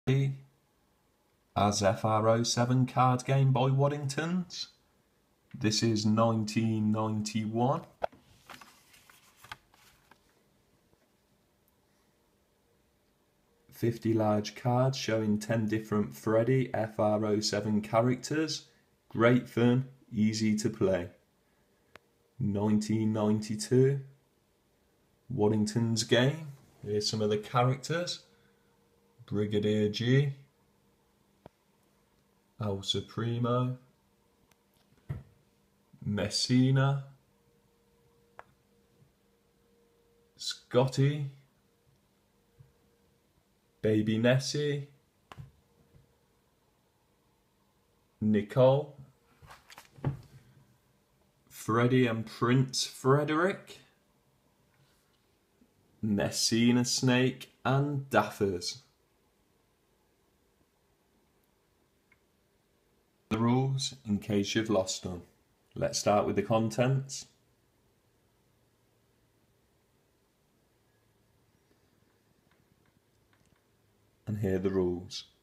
as F.R.0.7 card game by Waddingtons. This is 1991. "50 large cards showing 10 different Freddie F.R.0.7 characters. Great fun, easy to play." 1992. Waddingtons game. Here's some of the characters. Brigadier G, El Supremo, Messina, Scotty, Baby Nessie, Nicole, Freddie and Prince Frederick, Messina Snake and Daffers. The rules, in case you've lost them. Let's start with the contents. And here are the rules.